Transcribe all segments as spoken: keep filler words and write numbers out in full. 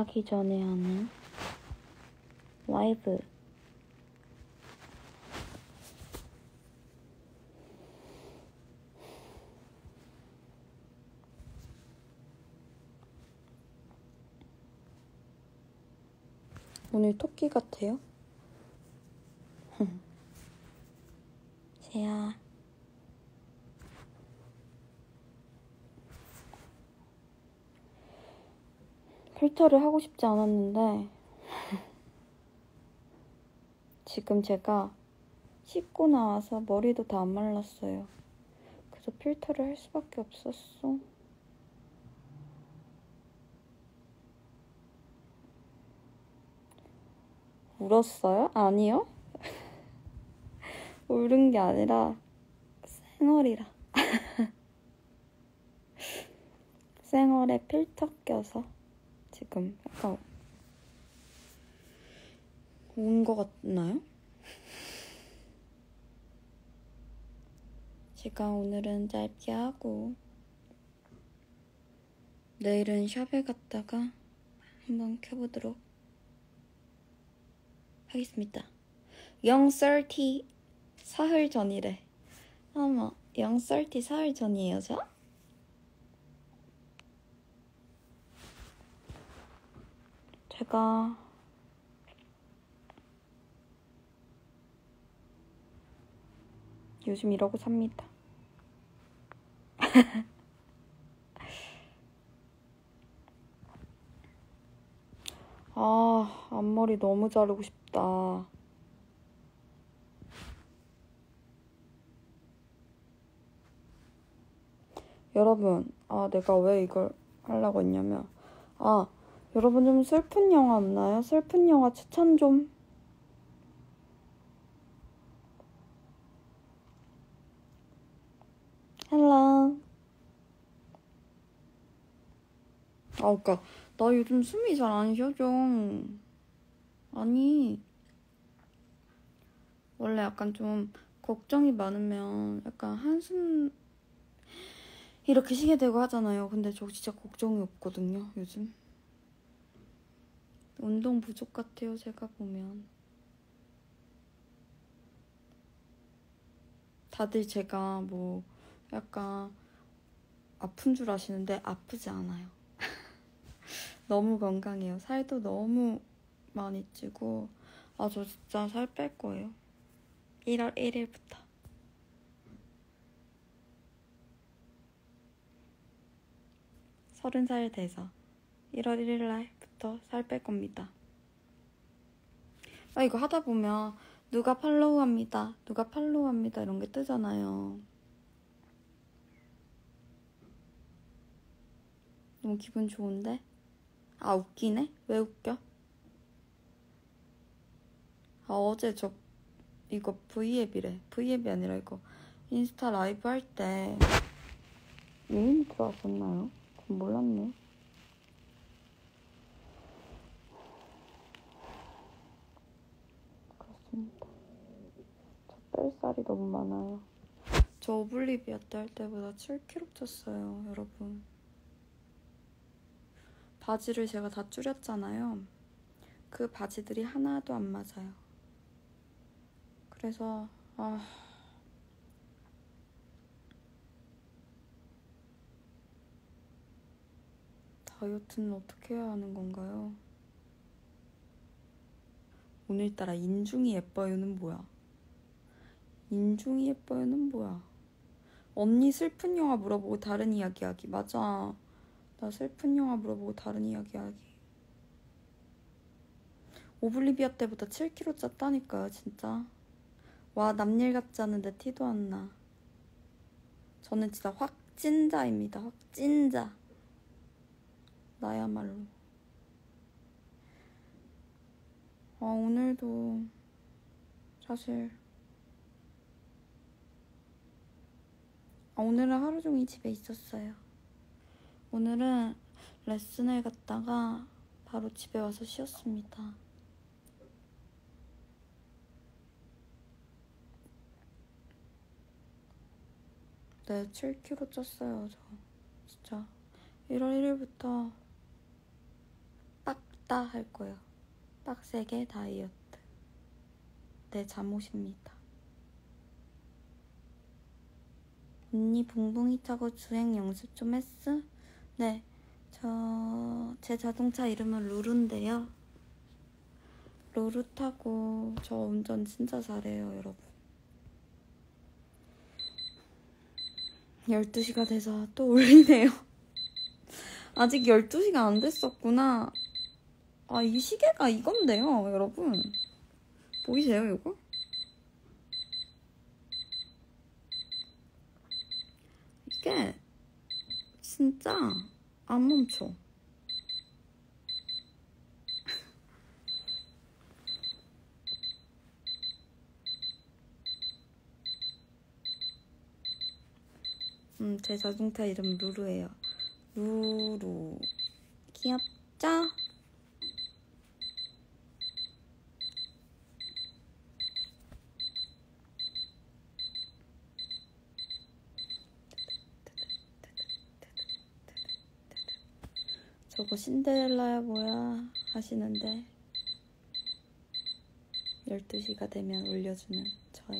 자기 전에 하는 라이브. 오늘 토끼 같아요? 새야. 필터를 하고 싶지 않았는데 지금 제가 씻고 나와서 머리도 다 안 말랐어요. 그래서 필터를 할 수밖에 없었어. 울었어요? 아니요. 울은 게 아니라 쌩얼이라. 쌩얼에 필터 껴서 지금 약간 운 거 같나요? 제가 오늘은 짧게 하고 내일은 샵에 갔다가 한번 켜보도록 하겠습니다. 영삼십 사흘 전이래. 어머, 영삼십 사흘 전이에요, 저? 제가 요즘 이러고 삽니다. 아, 앞머리 너무 자르고 싶다. 여러분, 아, 내가 왜 이걸 하려고 했냐면, 아, 여러분 좀 슬픈 영화 없나요? 슬픈 영화 추천 좀. 헬로. 아, 그니까 나 요즘 숨이 잘 안 쉬어져. 아니, 원래 약간 좀 걱정이 많으면 약간 한숨 이렇게 쉬게 되고 하잖아요. 근데 저 진짜 걱정이 없거든요, 요즘. 운동 부족 같아요, 제가 보면. 다들 제가 뭐 약간 아픈 줄 아시는데 아프지 않아요. 너무 건강해요. 살도 너무 많이 찌고. 아, 저 진짜 살 뺄 거예요. 일월 일일부터. 서른 살 돼서 일월 일일 날부터 살 뺄 겁니다. 아, 이거 하다 보면 누가 팔로우합니다, 누가 팔로우합니다 이런 게 뜨잖아요. 너무 기분 좋은데? 아, 웃기네? 왜 웃겨? 아, 어제 저 이거 브이앱이래. 브이앱이 아니라 이거 인스타 라이브 할 때 유인이 들어왔었나요? 전 몰랐네. 그렇습니다. 저 뺄살이 너무 많아요. 저 오블리비아 때 할 때보다 칠 킬로그램 쪘어요, 여러분. 바지를 제가 다 줄였잖아요. 그 바지들이 하나도 안 맞아요. 그래서 아... 다이어트는 어떻게 해야 하는 건가요? 오늘따라 인중이 예뻐요는 뭐야? 인중이 예뻐요는 뭐야? 언니 슬픈 영화 물어보고 다른 이야기 하기. 맞아. 나 슬픈 영화 물어보고 다른 이야기 하기. 오블리비아 때보다 칠 킬로그램 쪘다니까요, 진짜. 와, 남일 같지 않은데 티도 안 나. 저는 진짜 확찐자입니다. 확찐자. 나야말로. 아, 오늘도 사실 아, 오늘은 하루 종일 집에 있었어요. 오늘은 레슨을 갔다가 바로 집에 와서 쉬었습니다. 네, 칠 킬로그램 쪘어요, 저. 진짜. 일월 일일부터 빡 다 할 거예요. 빡세게 다이어트. 내 잠옷입니다. 언니 붕붕이 타고 주행 연습 좀 했어? 네, 저 제 자동차 이름은 루루인데요. 루루 타고 저 운전 진짜 잘해요, 여러분. 열두 시가 돼서 또 울리네요. 아직 열두 시가 안 됐었구나. 아, 이 시계가 이건데요, 여러분. 보이세요, 이거? 이게 진짜 안 멈춰. 음, 제 자동차 이름 루루예요. 루루. 귀엽죠? 저거 신데렐라야 뭐야 하시는데 열두 시가 되면 올려주는 저의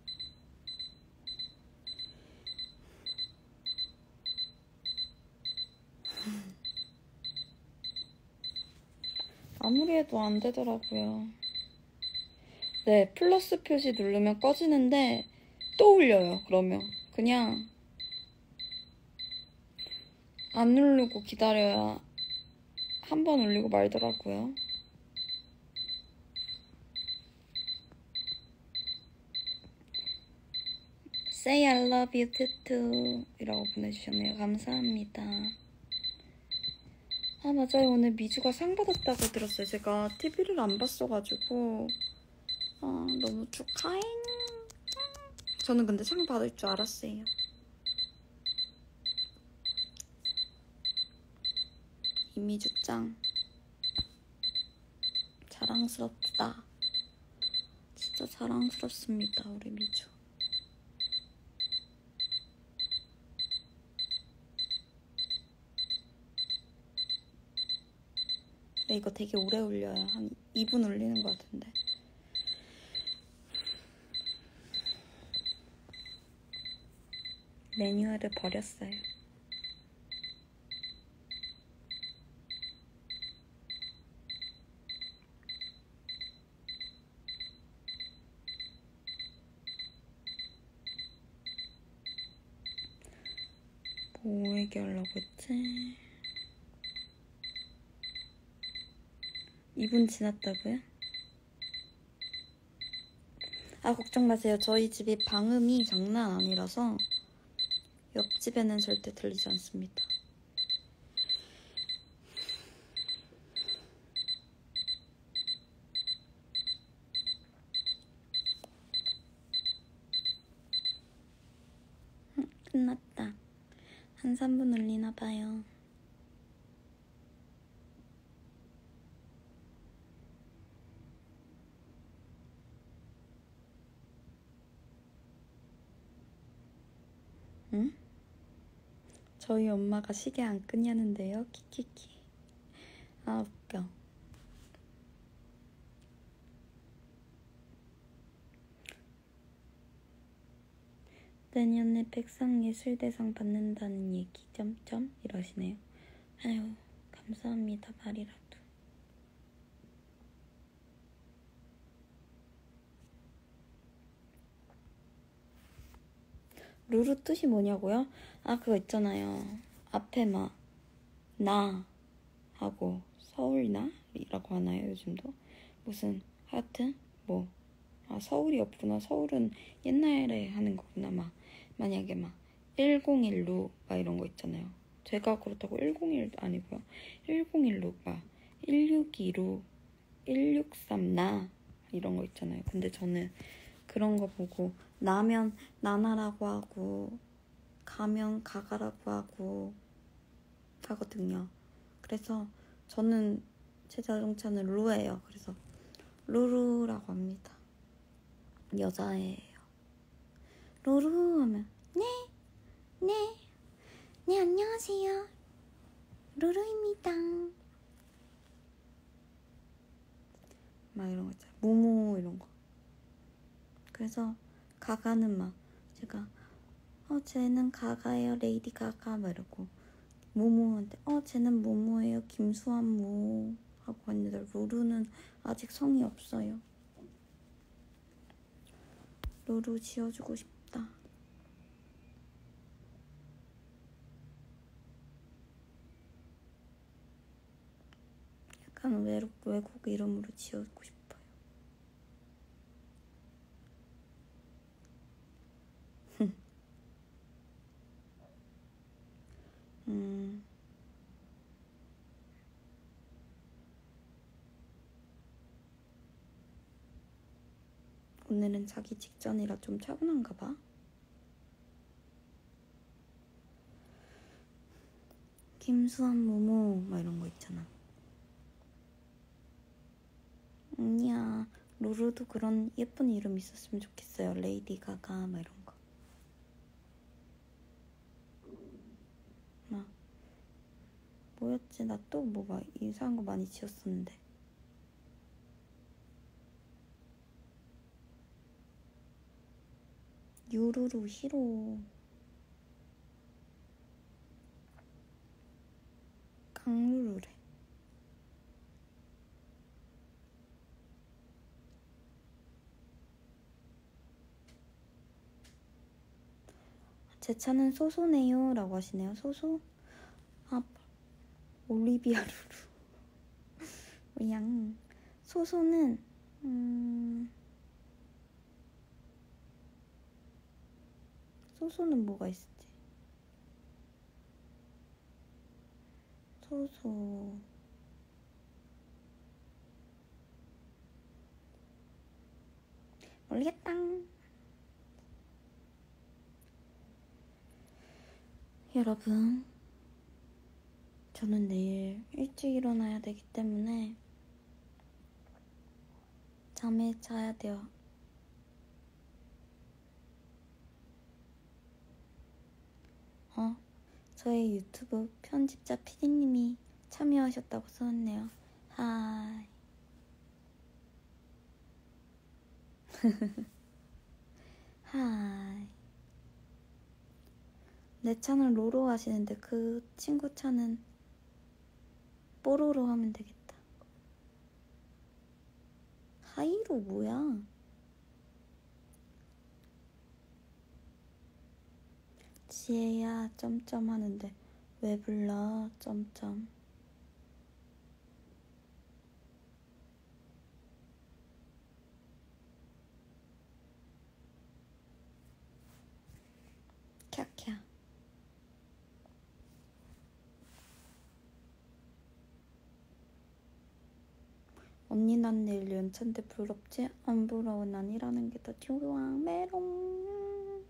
아무리 해도 안 되더라고요. 네, 플러스 표시 누르면 꺼지는데 또 울려요. 그러면 그냥 안 누르고 기다려야 한 번 울리고 말더라고요. Say I love you too 이라고 보내주셨네요. 감사합니다. 아, 맞아요. 오늘 미주가 상 받았다고 들었어요. 제가 티비를 안 봤어가지고 아, 너무 축하해. 저는 근데 상 받을 줄 알았어요. 이미주 짱 자랑스럽다. 진짜 자랑스럽습니다, 우리 미주. 네, 이거 되게 오래 울려요. 한 이 분 울리는 것 같은데. 매뉴얼을 버렸어요. 뭐 얘기하려고 했지? 이 분 지났다고요? 아, 걱정 마세요. 저희 집이 방음이 장난 아니라서 옆집에는 절대 들리지 않습니다. 응, 끝났다. 한 삼 분 울리나봐요. 응? 저희 엄마가 시계 안 끄냐는데요. 키키키. 아, 웃겨. 내년에 백상예술대상 받는다는 얘기 점점 이러시네요. 아유, 감사합니다. 말이라도. 루루 뜻이 뭐냐고요? 아, 그거 있잖아요. 앞에 막 나 하고 서울나이라고 하나요, 요즘도? 무슨 하여튼 뭐 아, 서울이 없구나. 서울은 옛날에 하는 거구나. 막 만약에 막 일공일루 막 이런 거 있잖아요. 제가 그렇다고 일공일 아니고요. 일공일루 막 일육이루 일육삼 나 이런 거 있잖아요. 근데 저는 그런 거 보고 나면 나나라고 하고 가면 가가라고 하고 하거든요. 그래서 저는 제 자동차는 루예요. 그래서 루루라고 합니다. 여자애예요. 루루 하면 네, 네, 네 안녕하세요. 루루입니다. 막 이런 거 있잖아. 무무 이런 거. 그래서 가가는 막 제가 어 쟤는 가가예요 레이디 가가 막 이러고 무무한테 어 쟤는 무무예요 김수환 무 하고 했는데 루루는 아직 성이 없어요. 루루 지어주고 싶다. 약간 외국, 외국 이름으로 지어주고 싶어요. 음. 오늘은 자기 직전이라 좀 차분한가 봐. 김수환 모모 막 이런 거 있잖아. 아니야. 루루도 그런 예쁜 이름 있었으면 좋겠어요. 레이디 가가 막 이런 거. 막 뭐였지? 나 또 뭐 막 이상한 거 많이 지었었는데. 유루루 히로. 강루루래. 제 차는 소소네요 라고 하시네요. 소소? 아 올리비아 루루. 그냥 소소는 음... 소소는 뭐가 있었지? 소소 모르겠다. 여러분, 저는 내일 일찍 일어나야 되기 때문에 잠에 자야 돼요. 어? 저의 유튜브 편집자 피디님이 참여하셨다고 써놨네요. 하이. 하이. 내 차는 로로 하시는데 그 친구 차는 뽀로로 하면 되겠다. 하이로 뭐야? 지혜야 점점 하는데 왜 불러 점점. 캬캬. 언니 난 내일 연차인데 부럽지? 안 부러워. 난 일하는 게 더 좋아. 메롱.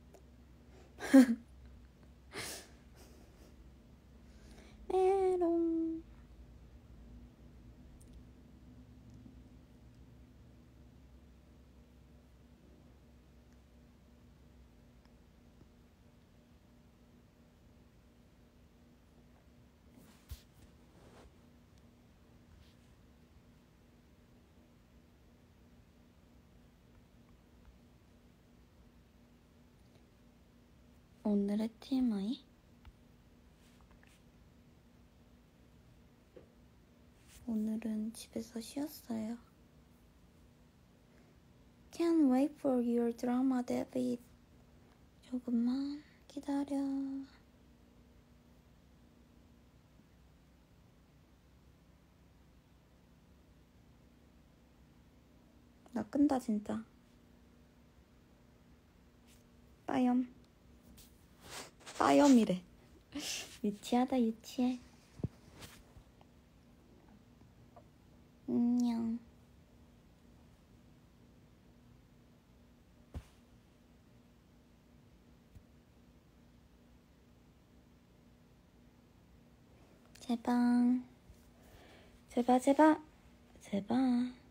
메롱. 오늘의 티엠아이? 오늘은 집에서 쉬었어요. Can't wait for your drama, David. 조금만 기다려. 나 끈다 진짜. 빠염. 빠염이래. 유치하다 유치해. 안녕. 제발 제발 제발 제발